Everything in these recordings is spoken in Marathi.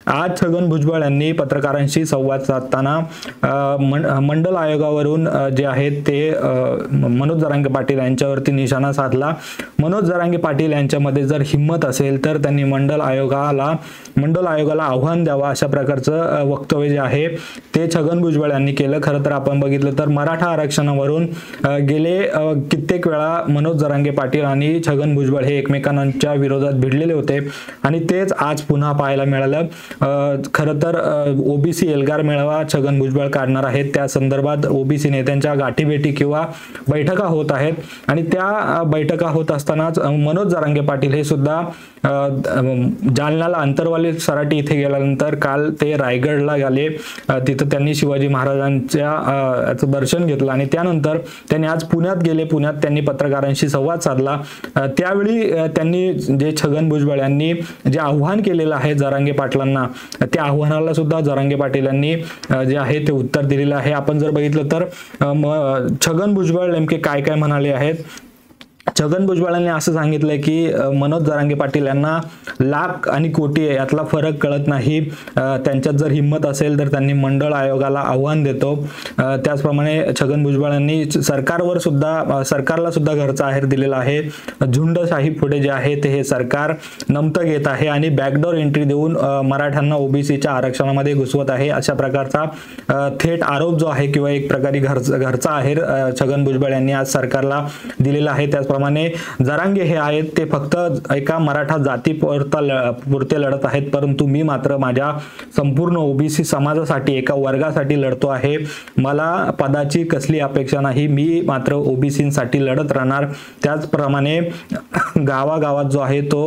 आज छगन भुजबळ यांनी पत्रकारांशी संवाद साधताना मंडल आयोगावरून जे आहेत ते मनोज जरांगे पाटील यांच्यावरती निशाणा साधला। मनोज जरांगे पाटील यांच्यामध्ये जर हिम्मत असेल तर त्यांनी मंडल आयोगाला आव्हान द्यावा, अशा प्रकारचं वक्तव्य जे आहे ते छगन भुजबळ यांनी केलं। खरं तर आपण बघितलं तर मराठा आरक्षणावरून गेले कित्येक वेळा मनोज जरांगे पाटील आणि छगन भुजबळ हे एकमेकांच्या विरोधात भिडलेले होते आणि तेच आज पुन्हा पाहायला मिळालं। खरं तर ओबीसी एल्गार मेळावा छगन भुजबळ काढणार आहेत, त्या संदर्भात ओबीसी नेत्यांच्या गाठीभेटी किंवा बैठका होत आहेत आणि त्या बैठका होत असतानाच मनोज जरांगे पाटील हे सुद्धा जालन्याला अंतरवाली सराटी इथे गेल्यानंतर काल ते रायगडला गेले, तिथं त्यांनी शिवाजी महाराजांच्या दर्शन घेतलं आणि त्यानंतर त्यांनी आज पुण्यात गेले। पुण्यात त्यांनी पत्रकारांशी संवाद साधला। त्यावेळी त्यांनी जे छगन भुजबळ यांनी जे आव्हान केलेलं आहे जरांगे पाटलांना, त्या आव्हानाला सुद्धा जरांगे पाटील यांनी जे आहे ते उत्तर दिलेलं आहे। आपण जर बघितलं तर छगन भुजबळ नेमके काय काय म्हणाले आहेत। छगन भुजबळांनी असं सांगितलंय की मनोज जरांगे पाटील यांना लाख आणि कोटी यातला फरक कळत नाही, त्यांच्यात जर हिम्मत असेल तर त्यांनी मंडळ आयोगाला आव्हान देतो। त्याचप्रमाणे छगन भुजबळांनी सरकारला सुद्धा घरचा आहेर दिलेला आहे। झुंडशाही पुढे जे आहे ते हे सरकार नमतं घेत आहे आणि बॅकडोर एंट्री देऊन मराठ्यांना ओबीसीच्या आरक्षणामध्ये घुसवत आहे, अशा प्रकारचा थेट आरोप जो आहे किंवा एक प्रकारे घरचा आहेर छगन भुजबळ यांनी आज सरकारला दिलेला आहे। त्याचप्रमाणे जरांगे हे आहेत ते फक्त एका मराठा जातीपुरते लढत आहेत, परंतु मी मात्र माझ्या संपूर्ण ओबीसी समाजासाठी एका वर्गासाठी लढतो आहे। मला पदाची कसली अपेक्षा नाही, मी मात्र ओबीसींसाठी लढत राहणार। त्याचप्रमाणे गावागावात जो आहे तो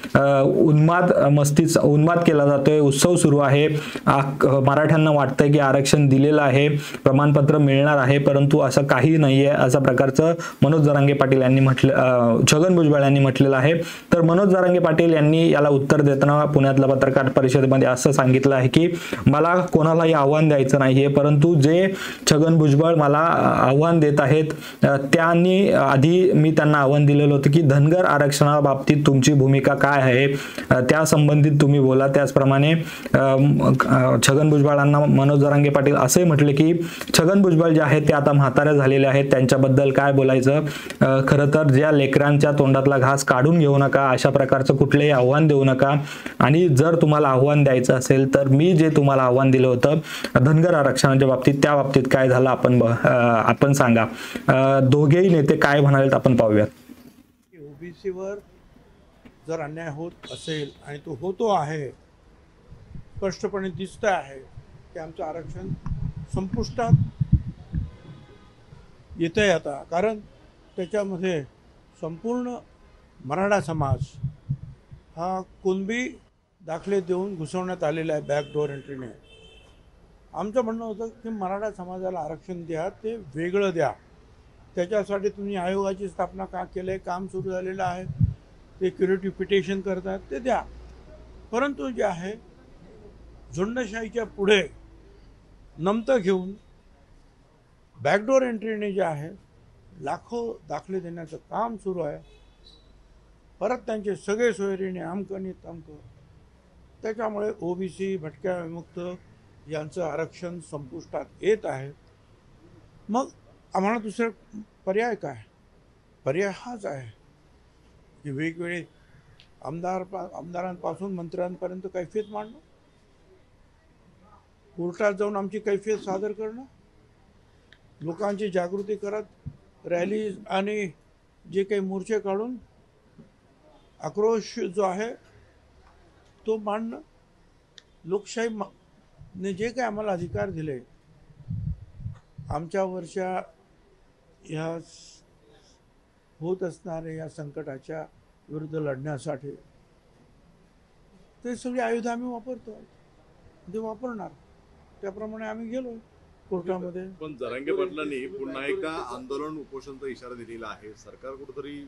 उन्माद केला जातोय, उत्सव सुरू आहे। मराठ्यांना वाटतंय की आरक्षण दिलेलं आहे, प्रमाणपत्र मिळणार आहे, परंतु असं काही नाहीये, अशा प्रकारचं मनोज जरांगे पाटील यांनी छगन भुजबळ यांनी म्हटलेलं आहे। तर मनोज जरांगे पाटील यांनी याला उत्तर देताना पुण्यातल्या पत्रकार परिषदेमध्ये असं सांगितलं आहे की मला कोणालाही आव्हान द्यायचं नाहीये, परंतु जे छगन भुजबळ मला आव्हान देत आहेत त्यांनी आधी मी त्यांना आव्हान दिलेलं होतं की धनगर आरक्षणाबाबतीत तुमची भूमिका काय आहे, त्या संबंधित तुम्ही बोला। त्याचप्रमाणे छगन भुजबळांना मनोज जरांगे पाटील असे म्हटले की छगन भुजबळ जे आहेत ते आता म्हातारे झालेले आहेत, त्यांच्याबद्दल काय बोलायचं, खरं तर ज्या लेकरांच्या तोंडातला घास काढून घेऊ नका, अशा प्रकारचं कुठलेही आव्हान देऊ नका आणि जर तुम्हाला आव्हान द्यायचं असेल तर मी जे तुम्हाला आव्हान दिलं होतं धनगर आरक्षणाच्या बाबतीत, त्या बाबतीत काय झालं आपण सांगा। दोघेही नेते काय म्हणालेत आपण पाहूयात। ओबीसीवर जर अन्याय होत असेल आणि तो होतो आहे, स्पष्टपणे दिसत आहे की आमचं आरक्षण संपुष्टात येतंय आता, कारण त्याच्यामध्ये संपूर्ण मराठा समाज हा कुणबी दाखले देऊन घुसवण्यात आलेला आहे बॅकडोर एंट्रीने। आमचं म्हणणं होतं की मराठा समाजाला आरक्षण द्या, ते वेगळं द्या, त्याच्यासाठी तुम्ही आयोगाची स्थापना का केलं आहे, काम सुरू झालेलं आहे, ते क्युरेटिव्ह पिटिशन करतात ते द्या, परंतु जे आहे झुंडशाहीच्या पुढे नमतं घेऊन बॅकडोर एंट्रीने जे आहे लाखो दाखले देण्याचं काम सुरू आहे। परत त्यांचे सगळे सोयरीने आमकं तमकं, त्याच्यामुळे ओबीसी भटक्या विमुक्त यांचं आरक्षण संपुष्टात येत आहे। मग आम्हाला दुसरा पर्याय काय? पर्याय हाच आहे की वेगवेगळे आमदारांपासून मंत्र्यांपर्यंत कैफियत मांडणं, कोर्टात जाऊन आमची कैफियत सादर करणं, लोकांची जागृती करत रॅलीज आणि जे काही मोर्चे काढून आक्रोश जो आहे तो मांडणं, लोकशाहीने जे काही आम्हाला अधिकार दिले आमच्यावरच्या ह्या होत असणाऱ्या या संकटाच्या विरुद्ध लढण्यासाठी, ते सगळी आयुध आम्ही वापरतो, ते वापरणार, त्याप्रमाणे आम्ही गेलो कोर्टामध्ये। पण जरांगे पाटलांनी पुन्हा एकदा आंदोलन उपोषणचा इशारा दिलेला आहे, सरकार कुठेतरी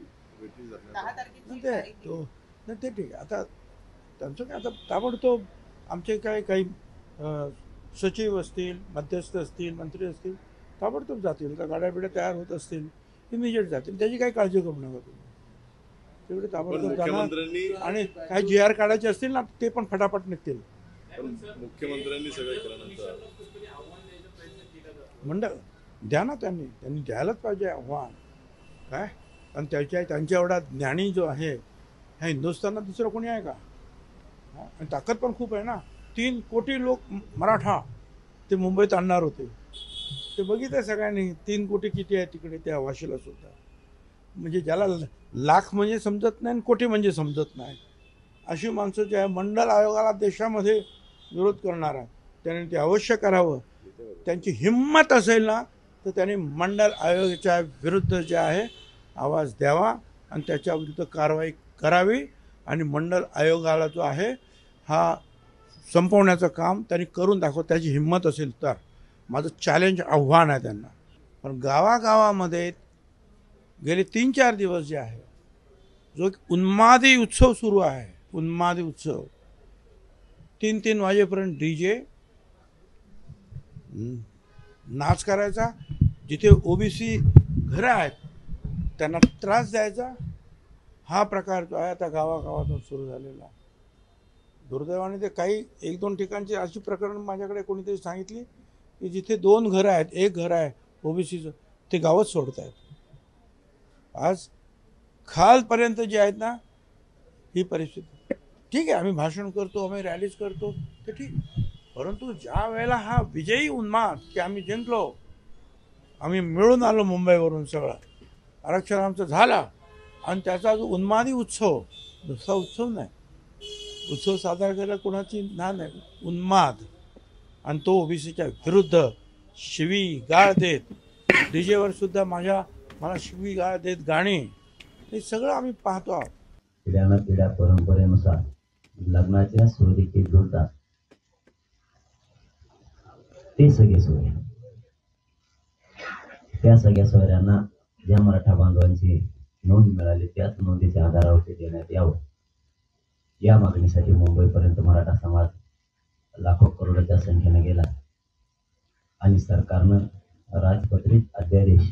ते ठीक आहे। आता त्यांचं काय, आता ताबडतोब आमचे काही सचिव असतील, मध्यस्थ असतील, मंत्री असतील, ताबडतोब जातील, का गाड्या बिड्या तयार होत असतील इमिजिएट जातील, त्याची काही काळजी करू नका तुम्ही, तेवढे ताबडतोब जाणार। आणि काही GR काढायचे असतील ना ते पण फटाफट निघतील, पण मुख्यमंत्र्यांनी सगळं केल्यानंतर मंडळ द्या ना, त्यांनी द्यायलाच पाहिजे आव्हान काय. आणि त्यांच्या एवढा ज्ञानी जो आहे ह्या हिंदुस्थानात दुसरं कोणी आहे का. आणि ताकद पण खूप आहे ना. 3 कोटी लोक मराठा ते मुंबईत आणणार होते. ते बघितलं सगळ्यांनी 3 कोटी किती आहे तिकडे त्या वाशीला सुद्धा. म्हणजे ज्याला लाख म्हणजे समजत नाही आणि कोटी म्हणजे समजत नाही अशी माणसं जे आहे मंडल आयोगाला देशामध्ये विरोध करणार आहे त्याने ते अवश्य करावं. त्यांची हिंमत असेल ना तर त्यांनी मंडल आयोगाच्या विरुद्ध जे आहे आवाज द्यावा आणि त्याच्या विरुद्ध कारवाई करावी. आणि मंडल आयोगाला जो आहे हा संपवण्याचं काम त्यांनी करून दाखवत त्याची हिंमत असेल तर. माझं चॅलेंज आव्हान आहे त्यांना. पण गावागावामध्ये गेले 3-4 दिवस जे आहे जो एक उन्मादी उत्सव सुरू आहे, उन्मादी उत्सव 3-3 वाजेपर्यंत DJ नाच करायचा, जिथे OBC घरं आहेत त्यांना त्रास द्यायचा, हा प्रकार जो आहे आता गावागावातून सुरू झालेला. दुर्दैवाने ते काही 1-2 ठिकाणची अशी प्रकरण माझ्याकडे कोणीतरी सांगितली की जिथे 2 घरं आहेत, 1 घर आहे OBCचं, ते गावच सोडत आहेत. आज खालपर्यंत जे आहेत ना ही परिस्थिती. ठीक आहे, आम्ही भाषण करतो, आम्ही रॅलीज करतो, ते ठीक. परंतु ज्या वेळेला हा विजयी उन्माद की आम्ही जिंकलो, आम्ही मिळून आलो मुंबईवरून सगळं, आरक्षण आमचं झालं आणि त्याचा जो उन्मादी उत्सव, दुसरा उत्सव नाही, उत्सव साजरा करायला कोणाची ना नाही, उन्माद. आणि तो OBCच्या विरुद्ध शिवी गाळ देत DJवर सुद्धा मला शिवी गाळ देत गाणी, हे सगळं आम्ही पाहतो आहोत. पिढ्या परंपरेनुसार लग्नाच्या सोयरीकी जुळतात ते सगळे सोयरे. त्या सगळ्या सोयऱ्यांना ज्या मराठा बांधवांची नोंद मिळाली त्याच नोंदीच्या आधारावर देण्यात यावं या मागणीसाठी मुंबईपर्यंत मराठा समाज लाखो करोडच्या संख्येने गेला. आणि सरकारनं राजपत्रित अध्यादेश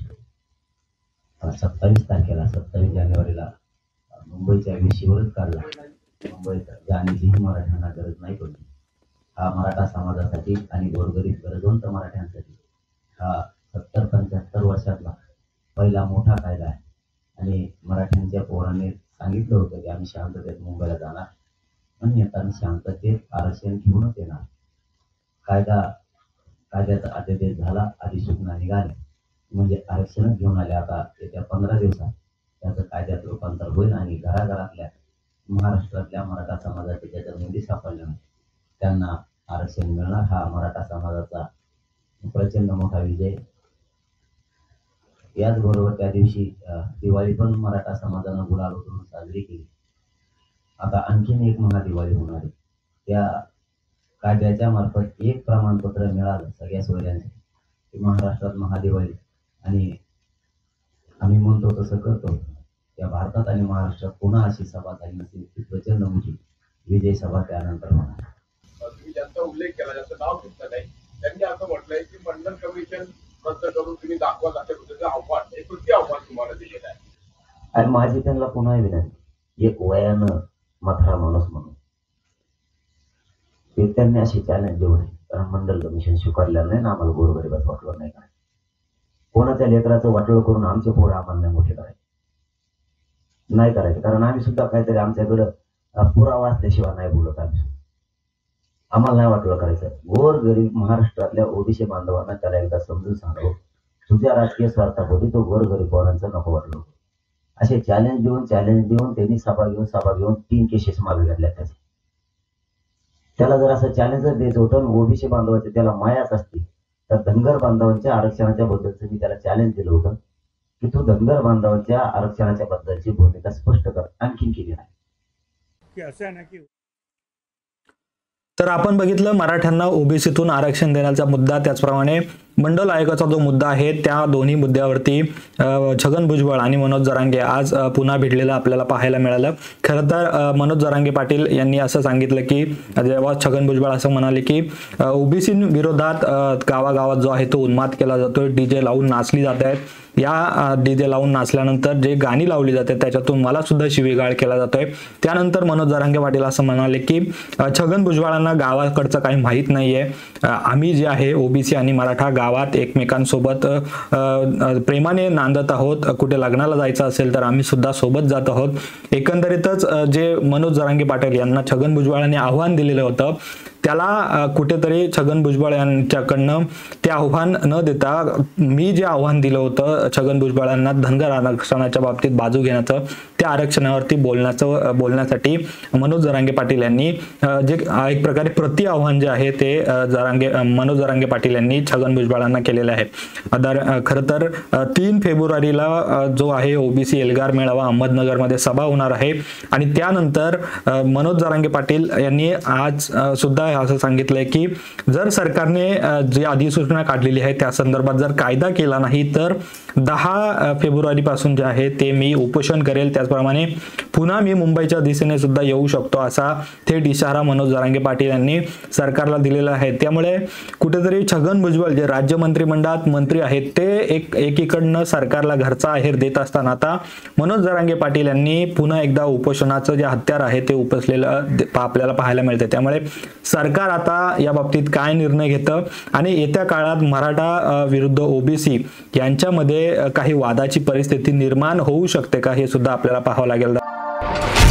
27 तारखेला 27 जानेवारीला मुंबईच्या वेशीवरच काढला. मुंबईत जाण्याचीही मराठ्यांना गरज नाही पडली. हा मराठा समाजासाठी आणि गोरगरीब गरजवंत मराठ्यांसाठी हा 70-75 वर्षातला पहिला मोठा कायदा आहे. आणि मराठ्यांच्या पोरांनी सांगितलं होतं की आम्ही शांततेत मुंबईला जाणार आणि येताना शांततेत आरक्षण घेऊनच येणार. कायद्याचा अध्यादेश झाला, अधिसूचना निघाली, म्हणजे आरक्षणच घेऊन आले. आता येत्या 15 दिवसात त्याचं कायद्यात रूपांतर होईल आणि घराघरातल्या महाराष्ट्रातल्या मराठा समाजाच्या ज्याच्या नोंदी सापडल्या त्यांना आरक्षण मिळणार. हा मराठा समाजाचा प्रचंड मोठा विजय. याचबरोबर त्या दिवशी दिवाळी पण मराठा समाजानं गुलाल उधळून साजरी केली. आता आणखीन एक महादिवाळी होणार आहे. त्या कायद्याच्या मार्फत एक प्रमाणपत्र मिळालं सगळ्या सोयऱ्यांसाठी, महाराष्ट्रात महादिवाळी. आणि आम्ही म्हणतो तसं करतो. या भारतात आणि महाराष्ट्रात पुन्हा अशी सभा झाली नसेल ती प्रचंड मोठी विजय सभा त्यानंतर होणार. तुम्ही ज्यांचा उल्लेख केला, ज्याचं नाव घेतलं नाही, त्यांनी असं म्हटलंय की मंडल कमिशन रद्द करून तुम्ही दाखवा त्याचं आव्हान, हे कृती आव्हान तुम्हाला दिलेलं आहे. आणि माझी त्यांना पुन्हा विनंती, एक वयानं म्हातारा माणूस म्हणून ते त्यांनी अशी चॅलेंज देऊ नये. कारण मंडल कमिशन स्वीकारलेलं नाही ना, आम्हाला गोरगरिबात वाटलं नाही करायचं. कोणाच्या लेकराचं वाटलं करून आमचे पोरं आम्हाला नाही मोठे करायचे, नाही करायचे. कारण आम्ही सुद्धा काहीतरी आमच्याकडं पुरावा असल्याशिवाय नाही बोलत. आम्हाला नाही वाटलं करायचं. गोर गरीब महाराष्ट्रातल्या OBC बांधवांना त्याला एकदा समजून सांगावं, तुझ्या राजकीय स्वार्थापोटी तो गोर गरीब पोरांचं नको वाटलं. असे चॅलेंज देऊन त्यांनी सभा घेऊन 3 केसेस मागे घेतल्या. त्याला जर असं चॅलेंजच द्यायचं होतं OBC बांधवाचे त्याला मायाच असती तर धनगर बांधवांच्या आरक्षणाच्या बद्दलचं मी त्याला चॅलेंज दिलं होतं की तू धनगर बांधवांच्या आरक्षणाच्या बद्दलची भूमिका स्पष्ट कर. आणखीन केली नाही की असं आहे ना की तर आपण बघितलं मराठ्यांना OBCतून आरक्षण देण्याचा मुद्दा, त्याचप्रमाणे मंडल आयोगाचा जो मुद्दा आहे त्या दोन्ही मुद्द्यावरती छगन भुजबळ आणि मनोज जरांगे आज पुन्हा भेटलेलं आपल्याला पाहायला मिळालं. खरं तर मनोज जरांगे पाटील यांनी असं सांगितलं की जेव्हा छगन भुजबळ असं म्हणाले की OBC विरोधात गावागावात जो आहे तो उन्माद केला जातोय, DJ लावून नाचली जात आहेत, या डीजे लावून नाचल्यानंतर जे गाणी लावली जाते त्याच्यातून मला सुद्धा शिवीगाळ केला जातोय. त्यानंतर मनोज जरांगे पाटील असं म्हणाले की छगन भुजबळांना गावाकडचं काही माहीत नाहीये, आम्ही जे आहे ओबीसी आणि मराठा गावात एकमेकांसोबत प्रेमाने नांदत आहोत, कुठे लग्नाला जायचं असेल तर आम्ही सुद्धा सोबत जात आहोत. एकंदरीतच जे मनोज जरांगे पाटील यांना छगन भुजबळांनी आव्हान दिलेलं होतं त्याला कुठेतरी छगन भुजबळ यांच्याकडनं ते आव्हान न देता मी जे आव्हान दिलं होतं छगन भुजबळांना धनगर आरक्षणाच्या बाबतीत बाजू घेण्याचं, त्या आरक्षणावरती बोलण्यासाठी मनोज जरांगे पाटील यांनी जे एक प्रकारे प्रति आव्हान जे आहे ते मनोज जरांगे पाटील यांनी छगन भुजबळांना केलेले आहे. खरं तर 3 फेब्रुवारीला जो आहे ओबीसी एल्गार मेळावा अहमदनगरमध्ये सभा होणार आहे आणि त्यानंतर मनोज जरांगे पाटील यांनी आज सुद्धा असं सांगितलंय की जर सरकारने जी अधिसूचना काढलेली आहे त्या संदर्भात जर कायदा केला नाही तर 10 फेब्रुवारी पासून जे आहे ते मी उपोषण करेल. त्याचप्रमाणे पुन्हा मी मुंबईच्या दिशेने सुद्धा येऊ शकतो असा थेट इशारा मनोज जरांगे पाटील यांनी सरकारला दिलेला आहे. त्यामुळे कुठेतरी छगन भुजबळ जे राज्य मंत्रिमंडळात मंत्री आहेत ते एकीकडनं सरकारला घरचा आहेर देत असताना आता मनोज जरांगे पाटील यांनी पुन्हा एकदा उपोषणाचं जे हत्यार आहे ते उपसलेलं आपल्याला पाहायला मिळते. त्यामुळे सरकार आता या बाबतीत काय निर्णय घेतं आणि येत्या काळात मराठा विरुद्ध ओबीसी यांच्यामध्ये काही वादाची परिस्थिती निर्माण होऊ शकते का हे सुद्धा आपल्याला पाहावं लागेल.